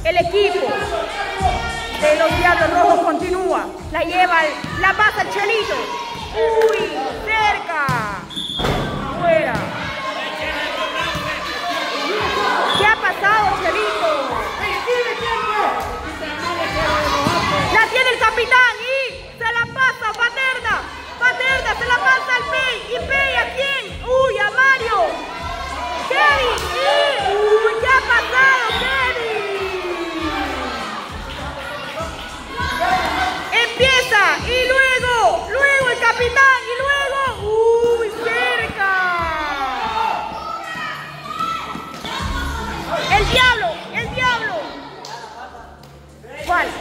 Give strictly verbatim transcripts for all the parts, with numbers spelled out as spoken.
El equipo de los Diablos Rojos continúa. La lleva, la pasa el Chelito. Uy, cerca. Fuera. ¿Qué ha pasado, Chelito? La tiene el capitán y se la pasa Paterna. Paterna se la pasa al Pey. ¿Y Pey a quién? Uy, a Mario. Kevin. Y, uy, ¿qué ha pasado, Kevin? Empieza y luego, luego el capitán y luego, uy, cerca. El diablo, el diablo. Falta.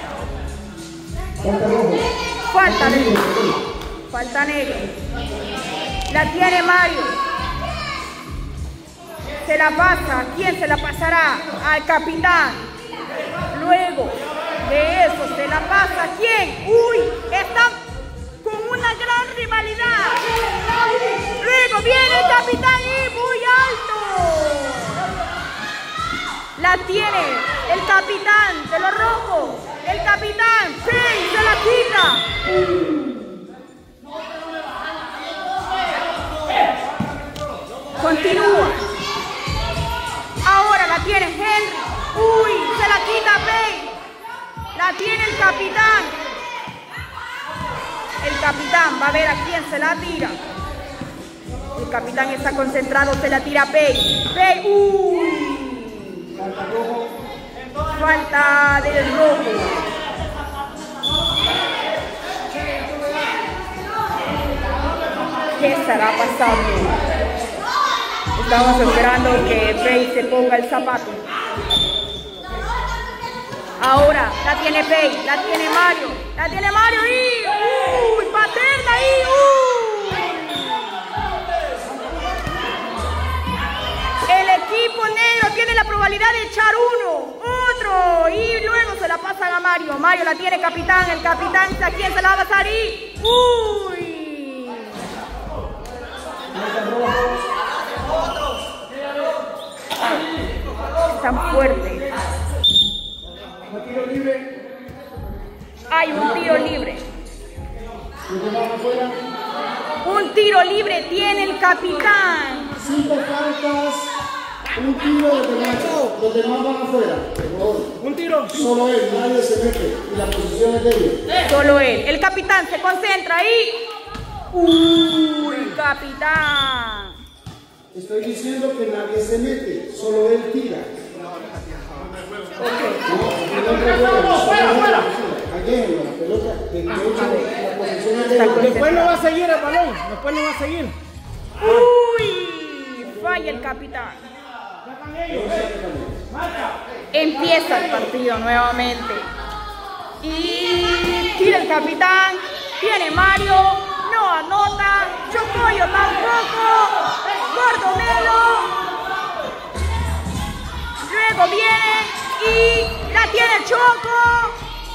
Falta negro. Falta negro. La tiene Mario. Se la pasa. ¿Quién se la pasará? Al capitán. Luego de eso se la pasa. ¿Quién? Uy, están con una gran rivalidad. Luego viene el capitán y muy alto. La tiene el capitán de los rojos. El capitán, Pey, se la quita. Continúa. Ahora la tiene Henry. Uy, se la quita Pey. La tiene el capitán. El capitán va a ver a quién se la tira. El capitán está concentrado, se la tira Pey. Pey, uy. Falta del rojo. ¿Qué estará pasando? Estamos esperando que Pey se ponga el zapato. Ahora la tiene Pey, la tiene Mario, la tiene Mario y uy, Paterna y uy. El equipo negro tiene la probabilidad de echar uno, otro y luego se la pasan a Mario. Mario la tiene capitán, el capitán a quién se la va a pasar y uy. Tan fuerte. Hay un tiro libre. Un tiro libre tiene el capitán. Cinco faltas, un tiro de penal. Los demás van afuera. Un tiro. Solo él, nadie se mete. Y la posición es de él. Solo él. El capitán se concentra ahí. Uy, capitán. Estoy diciendo que nadie se mete, solo él tira. Después no va a seguir el balón, después no va a seguir. Uy, falla el capitán. Empieza el partido nuevamente. Y tira el capitán, tiene Mario, no anota, Chocoyo tampoco, Gordomelo. Luego viene y la tiene Choco.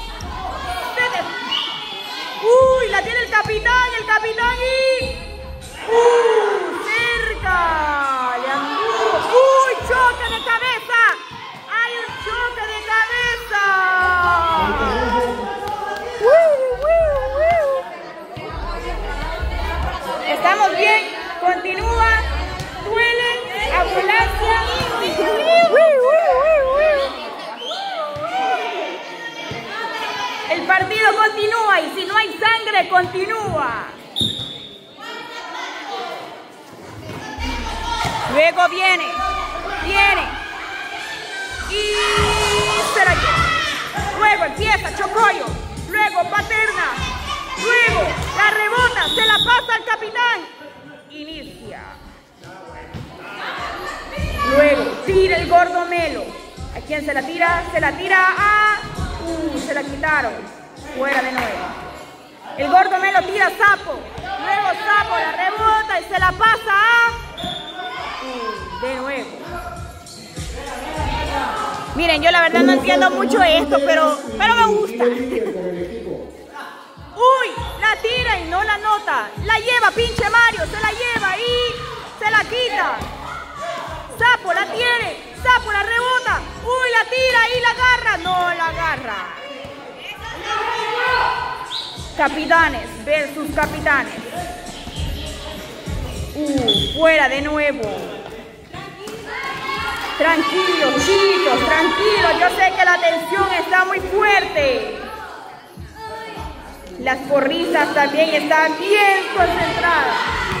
Uy, la tiene el capitán, el capitán y... ¡Uh! ¡Cerca! Le anduvo. ¡Uy! ¡Choque de cabeza! ¡Hay un choque de cabeza! ¡Uh! ¡Uh! ¡Uh! ¿Estamos bien? Continúa. Duele. Ambulancia. El partido continúa y si no hay sangre, continúa. Luego viene, viene y se la lleva. Luego empieza Chocoyo, luego Paterna, luego la rebota, se la pasa al capitán. Inicia. Luego tira el Gordomelo. ¿A quién se la tira? Se la tira a... Uh, se la quitaron. Fuera de nuevo. El Gordomelo tira Sapo. Luego Sapo la rebota y se la pasa a... Uh, de nuevo. Miren, yo la verdad no entiendo mucho esto, pero, pero me gusta. Uy, la tira y no la nota. La lleva pinche Mario, se la lleva y se la quita. Sapo la tiene, Sapo la rebota. Uy, la tira y la agarra. No la agarra. Capitanes versus capitanes. Uh, fuera de nuevo. Tranquilos, chicos, tranquilos. Yo sé que la tensión está muy fuerte. Las porristas también están bien concentradas.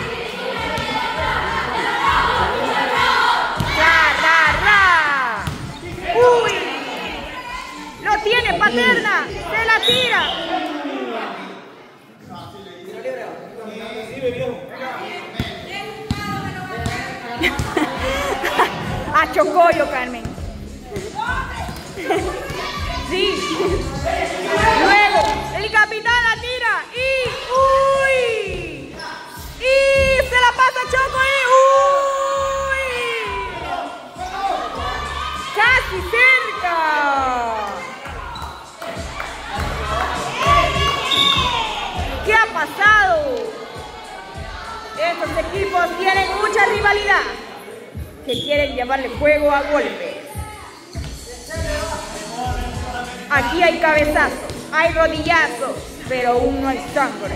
Ra, ra, ra. Uy. Lo tiene Paterna. Se la tira. A Chocollo, Carmen. Sí. Luego, el capitán la tira y ¡uy! Y se la pasa a Choco y ¡uy! Casi cerca. ¿Qué ha pasado? Estos equipos tienen mucha rivalidad, que quieren llevarle juego a golpes. Aquí hay cabezazos, hay rodillazos, pero aún no hay sangre.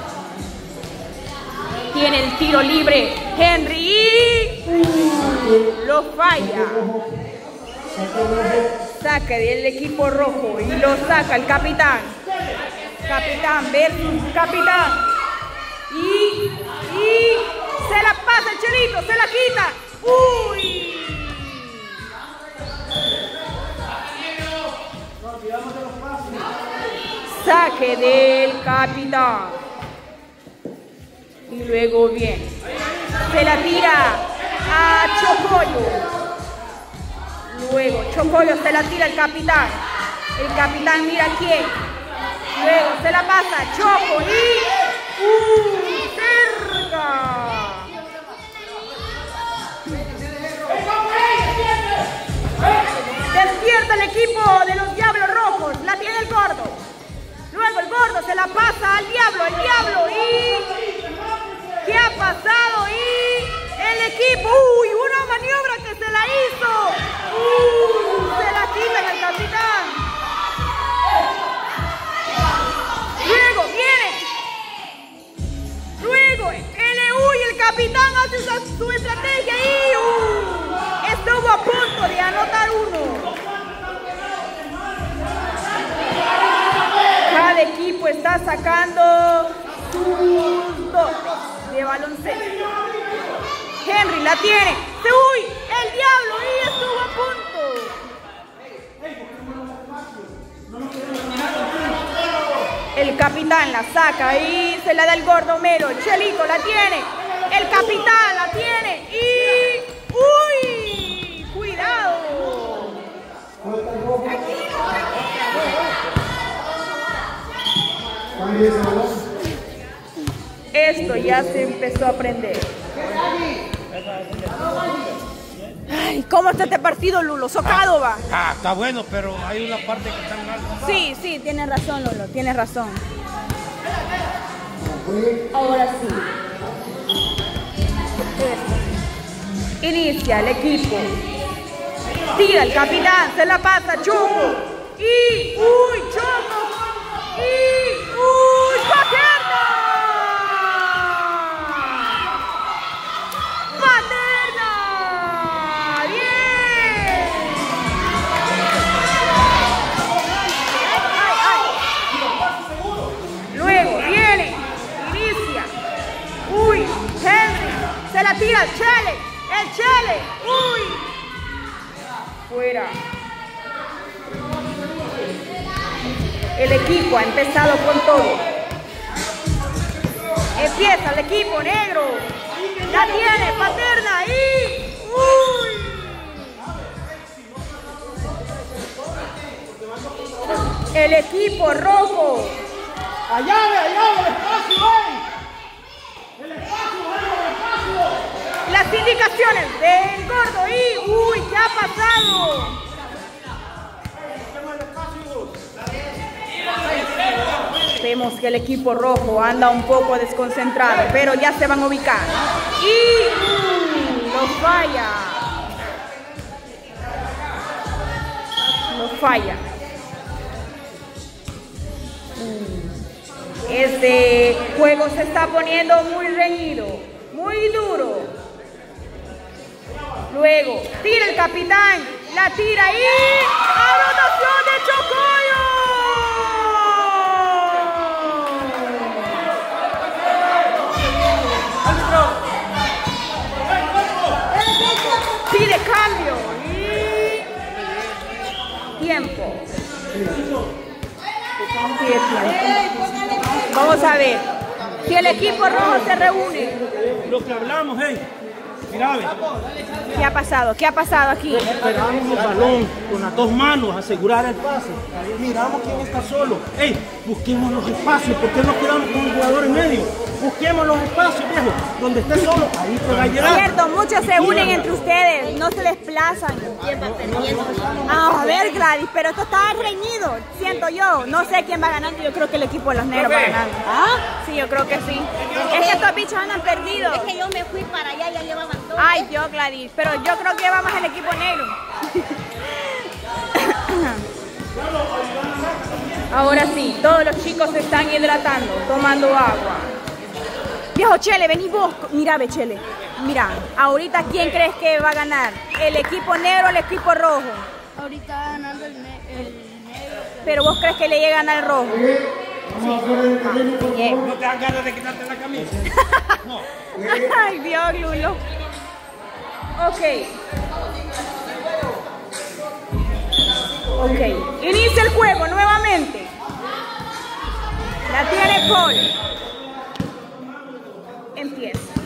Tiene el tiro libre Henry y uh, lo falla. Saque del equipo rojo y lo saca el capitán. Capitán versus capitán. Y, y se la pasa el Chelito, se la quita. ¡Uy! Saque del capitán. Y luego viene. Se la tira a Chocollo. Luego Chocollo se la tira al capitán. El capitán mira quién. Luego se la pasa a Choco y... ¡Uh! ¡Cerca! Despierta el equipo de los Diablos Rojos. La tiene el Gordo. Luego el Gordo se la pasa al Diablo, el Diablo. ¿Y qué ha pasado? Y el equipo, uy, una maniobra que se la hizo. Uh, se la quitan al capitán. Luego viene. Luego el E U y el capitán hacen su estrategia y uh, estuvo a punto de anotar uno. Cada equipo está sacando sus dos de baloncesto. Henry la tiene. ¡Uy! ¡El Diablo! Y estuvo a punto. El capitán la saca y se la da el Gordo Mero. El Chelito la tiene. El capitán la tiene. Y... ¡uy! ¡Cuidado! Esto ya se empezó a aprender. Ay, ¿cómo está este partido, Lulo? Socado va. Ah, está bueno, pero hay una parte que está mal. Sí, sí, tienes razón, Lulo, tienes razón. Ahora sí. Esto. Inicia el equipo. Tira el capitán, se la pasa Choco. Y, uy, Choco. Y, uy, Paterna. Paterna. Bien. Ay, ay. Luego viene, inicia. Uy, Henry, se la tira el Chele. El Chele. Uy. Fuera. El equipo ha empezado con todo. Empieza el equipo negro. La tiene Paterna y... ¡uy! El equipo rojo. Allá, allá, el espacio, ¡eh! El espacio, el espacio. Las indicaciones del Gordo y... ¡uy! ¿Qué ha pasado? Vemos que el equipo rojo anda un poco desconcentrado, pero ya se van a ubicar. Y uh, los falla. rojo falla. Este juego se está poniendo muy reñido, muy duro. Luego, tira el capitán, la tira y anotación de Chocoyo. Pide cambio y tiempo. Pide tiempo. Vamos a ver si el equipo rojo se reúne. Lo que hablamos, hey. Mira, ve. ¿Qué ha pasado? ¿Qué ha pasado aquí? Esperamos el balón con las dos manos, asegurar el pase. Miramos quién está solo. Ey, busquemos los espacios. ¿Por qué no quedamos con el jugador en medio? Busquemos los espacios, viejo. Donde esté solo, ahí te va a llegar. Cierto, muchos se unen entre ustedes, no se desplazan. Ah, a ver, Gladys, pero esto está reñido, siento yo. No sé quién va ganando, yo creo que el equipo de los negros va ganando. ¿Ah? Sí, yo creo que sí. Es que estos bichos andan perdidos. Es que yo me fui para allá y ya llevaban todo. Ay, yo, Gladys, pero yo creo que va más el equipo negro. Ahora sí, todos los chicos se están hidratando, tomando agua. Viejo Chele, vení vos. Mira, ve Chele. Mira, ahorita ¿quién crees que va a ganar? ¿El equipo negro o el equipo rojo? Ahorita va ganando el, ne el negro. Pero vos crees que le llega a ganar el rojo. Sí. ¿No te dan ganas de quitarte la camisa? No. Ay, Dios, Lulo. Ok. Ok. Inicia el juego nuevamente. La tiene Paul. Empieza.